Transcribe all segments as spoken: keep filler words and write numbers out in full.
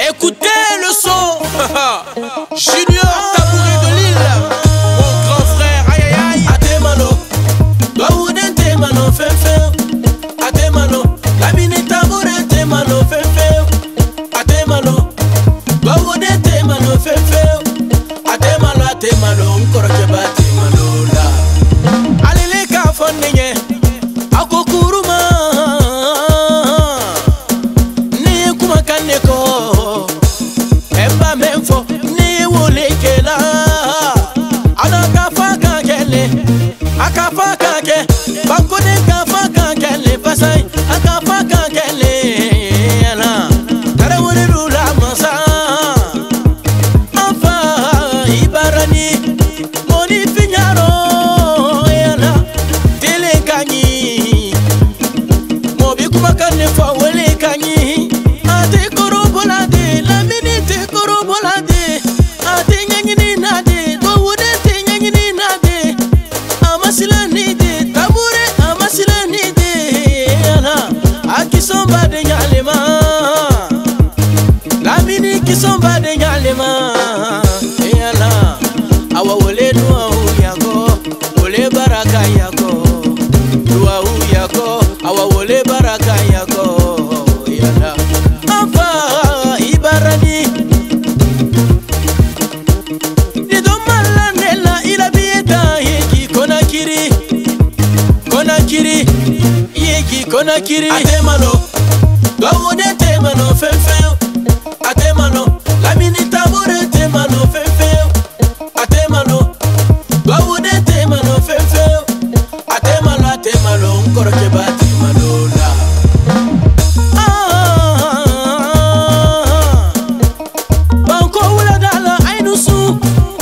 Écoutez le son. Junior Tabouret de Lille, mon grand frère. Aïe aïe aïe. Atemano, Baouden Temano, Fefe. Atemano, la mini Tabouret Temano, Fefe. Atemano, Baouden Temano, Fefe. Atemano, Atemano, Nkoroke Batemano la. Alele Kafonenye, Akokuruma. Ni Kumakaneko, Emba Memfo, Ni Wolekela. Anakafa Kakele, Akafa Kake, Bakone Kafa Kakele, Pasai, Akafa Kakele. Tarawone Rula Masa. Enfin, Ibarani, Moni Fignaro, Yana, Telekani, Mobi Kumakane Fawele Kani, Ate Korobolade, la minute Korobolade, Ate Nyangini Nade, Dowude Nyangini Nade, Amasila Nide, Tabure, Amasila Nide, Yana, Akisomba de Nyalema, la mini Kisomba de Nyalema, Yana, Awa Wole Dua Uyako, Wole Baraka Yako, Dua Uyako, Awa Wole Baraka Yako, Yana, Afa Ibarani, Nidomalanela Ilabieta, Yeki Konakiri, Konakiri, Yeki Konakiri, Atemano, Dawode Temano, Fefe, Atemano, la mini Tabouret Temano, Fefe, Atemano, Dawode Temano, Fefe, Atemano, Atemano, Nkoroke Batemano la. Banko wula dala ainusu,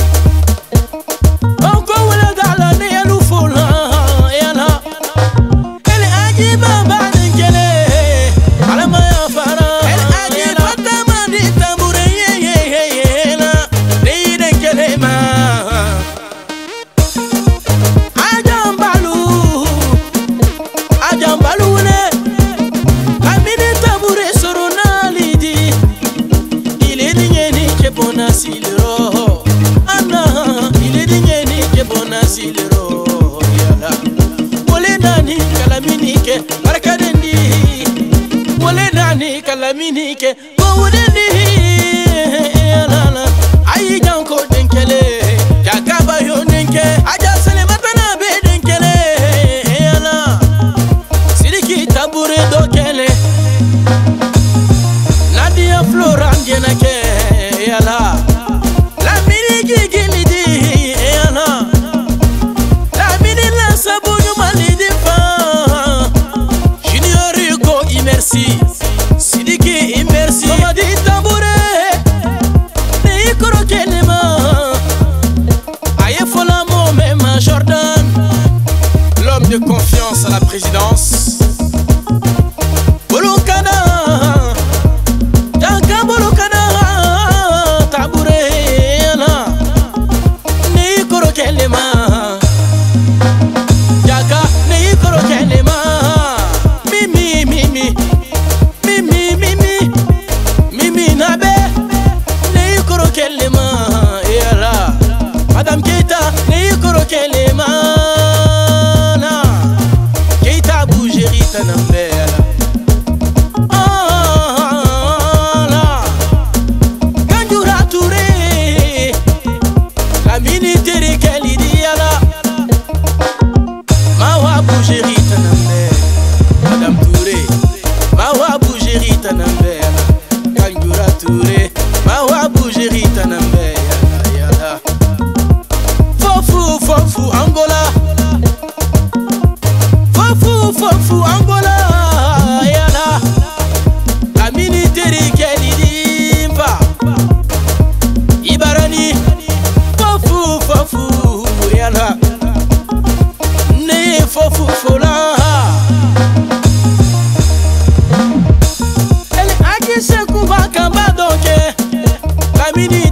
Banko wula dala ne yalufola yana. Ele aji baba dengele, alama ya fara. Ele aji fatama di Tabouret ye ye ye ye na, ne dengele ma. Ajambalu, Ajambalu ne, amini Tabouret soronali di. Il est digné que bon asilero, Anna, il est digné que bon asilero, Yala. Wole nani kalaminike, Marakadendi, Wole nani kalaminike, Bowudendi, Yala. Ayi janko denkele, Jakaba yo denke, Aja sele matana be denkele, Yala. Sidiki Tabouret dokele. Nadia Floran Genake, Yala. La mini Gigilidi, Yana. La mini la Sabounou Malidi Fa. Junior Hugo, Imersi. Sidiki, Imersi. Mamadi Tabouret. Nei Korokelema. Aye Folamo, même Jordan. L'homme de confiance à la présidence. Bolokana. Daka Bolokana. Tabouret, Yana. Nei Korokelema. Daka, Nei Korokelema. Mimi, Mimi. Mimi, Mimi. Mimi Nabe. Nei Korokelema. Yala. Madame Keita. Nei Korokelema. Na. Keita Bougeri Tanambe. Ah, la. Ganjoura Touré. La militaire Kalidiala. Mawa Bougeri Tanambe. Madame Touré. Mawa Bougeri Tanambe. Ganjoura Touré. Mawa Bougeri Tanambe. Yala, yala. Fofu, fofu, Angola. Fofu, fofu, Angola. Yala. La militaire Kelidimba. Ibarani. Fofu, fofu, Yala. Ne fofu, fola. Elle a dit c'est qu'on va cambar donc. La militaire.